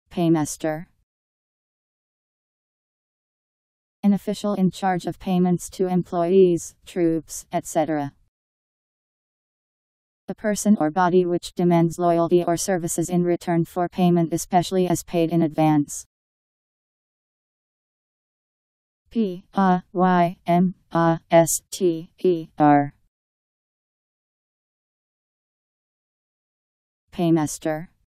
Paymaster. An official in charge of payments to employees, troops, etc. A person or body which demands loyalty or services in return for payment, especially as paid in advance. Paymaster. Paymaster.